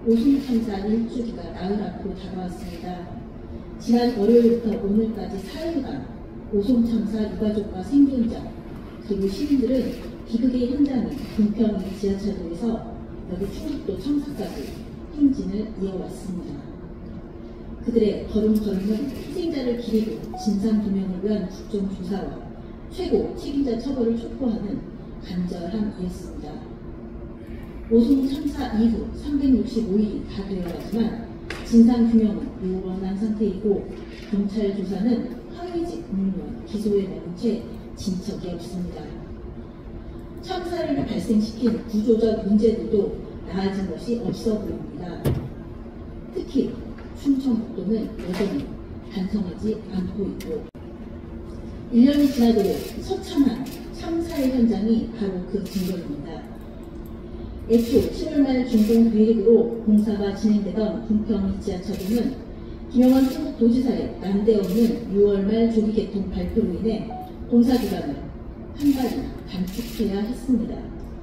오송 참사 일주기가 나흘 앞으로 다가왔습니다. 지난 월요일부터 오늘까지 4일간 오송 참사 유가족과 생존자 그리고 시민들은 비극의 현장인 궁평 지하철도에서 여기 충북도 청사까지 행진을 이어왔습니다. 그들의 걸음걸음은 희생자를 기리고 진상규명을 위한 국정조사와 최고 책임자 처벌을 촉구하는 간절함이었습니다. 오송 참사 이후 365일이 다 되어가지만 진상규명은 요원한 상태이고 경찰 조사는 황의직 공무원 기소에 머문 채 진척이 없습니다. 참사를 발생시킨 구조적 문제들도 나아진 것이 없어 보입니다. 특히 충청북도는 여전히 반성하지 않고 있고 1년이 지나도록 처참한 참사의 현장이 바로 그 증거입니다. 애초 7월 말 준공 계획으로 공사가 진행되던 궁평 지하철도는 김영환 충북도지사의 난데없는 6월 말 조기 개통 발표로 인해 공사 기간을 한 달이나 단축해야 했습니다.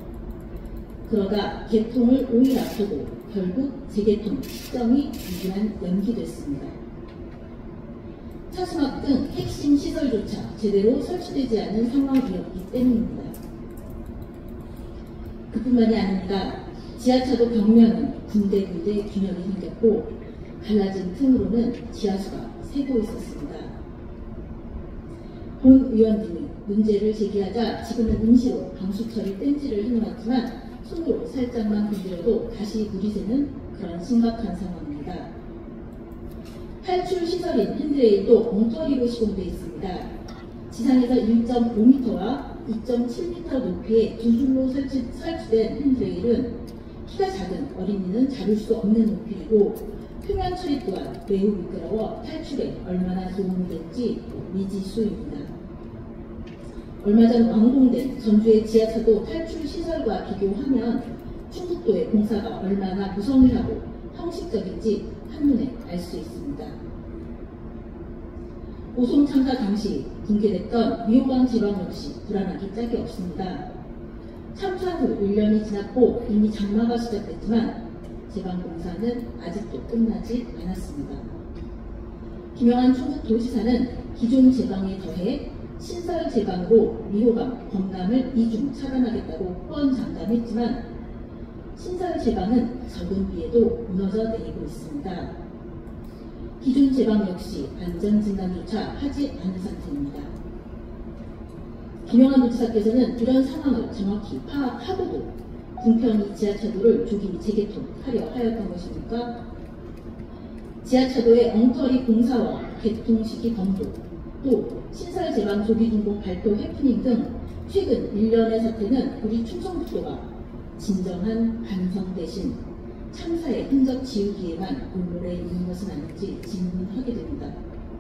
그러다 개통을 5일 앞두고 결국 재개통 시점이 2주간 연기됐습니다. 차수막 등 핵심 시설조차 제대로 설치되지 않은 상황이었기 때문입니다. 그뿐만이 아닙니다. 지하차도 벽면은 군데군데 균열이 생겼고 갈라진 틈으로는 지하수가 새고 있었습니다. 본 의원님이 문제를 제기하자 지금은 임시로 방수 처리 땜질을 해놓았지만 손으로 살짝만 건드려도 다시 물이 새는 그런 심각한 상황입니다. 탈출 시설인 핸드레일도 엉터리로 시공되어 있습니다. 지상에서 1.5m와 2.7m 높이의 두 줄로 설치된 핸드레일은 키가 작은 어린이는 잡을 수 없는 높이이고 표면 처리 또한 매우 미끄러워 탈출에 얼마나 도움이 될지 미지수입니다. 얼마 전 완공된 전주의 지하차도 탈출 시설과 비교하면 충북도의 공사가 얼마나 무성의하고 형식적인지 한눈에 알 수 있습니다. 오송 참사 당시 붕괴됐던 미호강 제방 역시 불안하기 짝이 없습니다. 참사 후 1년이 지났고 이미 장마가 시작됐지만 제방 공사는 아직도 끝나지 않았습니다. 김영환 충북도지사는 기존 제방에 더해 신설 제방으로 미호강, 범람을 이중 차단하겠다고 호언장담했지만 신설 제방은 적은 비에도 무너져 내리고 있습니다. 기존 제방 역시 안전진단조차 하지 않은 상태입니다. 김영환 도지사께서는 이런 상황을 정확히 파악하고도 궁평 지하차도를 조기 재개통하려 하였던 것입니까? 지하차도의 엉터리 공사와 개통 시기 검토, 또 신설 제방 조기 준공 발표 해프닝 등 최근 1년의 사태는 우리 충청북도가 진정한 반성 대신 참사의 흔적 지우기에만 올무해 있는 것은 아닌지 질문하게 됩니다.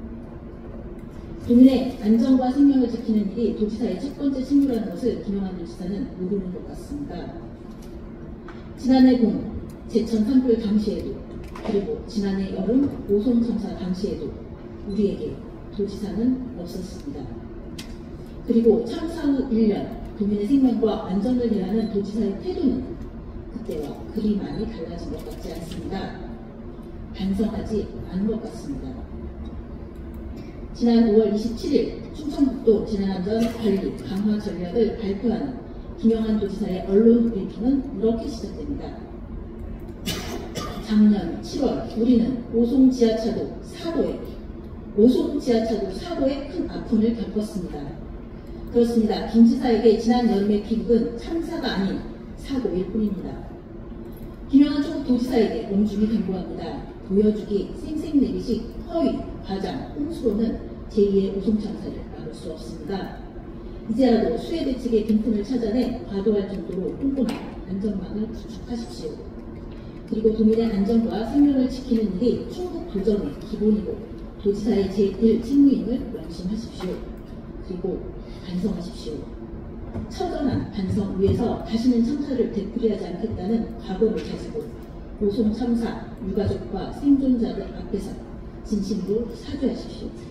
도민의 안전과 생명을 지키는 일이 도지사의 첫 번째 책무라는 것을 김영환 도지사는 모르는 것 같습니다. 지난해 봄 제천 산불 당시에도 그리고 지난해 여름 오송 참사 당시에도 우리에게 도지사는 없었습니다. 그리고 참사 후 1년 도민의 생명과 안전을 대하는 도지사의 태도는 그때와 그리 많이 달라진 것 같지 않습니다. 반성하지 않은 것 같습니다. 지난 5월 27일 충청북도 재난안전관리 강화 전략을 발표하는 김영환 도지사의 언론 브리핑은 이렇게 시작됩니다. 작년 7월 우리는 오송 지하차도 사고에 큰 아픔을 겪었습니다. 그렇습니다. 김 지사에게 지난 여름의 비극은 참사가 아닌 사고일 뿐입니다. 김영환 충북도지사에게 엄중히 경고합니다. 보여주기, 생색내기식, 허위, 과장, 홍수로는 제2의 오송 참사를 막을 수 없습니다. 이제라도 수해 대책의 빈틈을 찾아내 과도할 정도로 꼼꼼한 안전망을 구축하십시오. 그리고 도민의 안전과 생명을 지키는 일이 충북 도정의 기본이고 도지사의 제1 책무임을 명심하십시오. 그리고 반성하십시오. 처절한 반성 위에서 다시는 참사를 되풀이하지 않겠다는 각오를 가지고 오송 참사 유가족과 생존자들 앞에서 진심으로 사죄하십시오.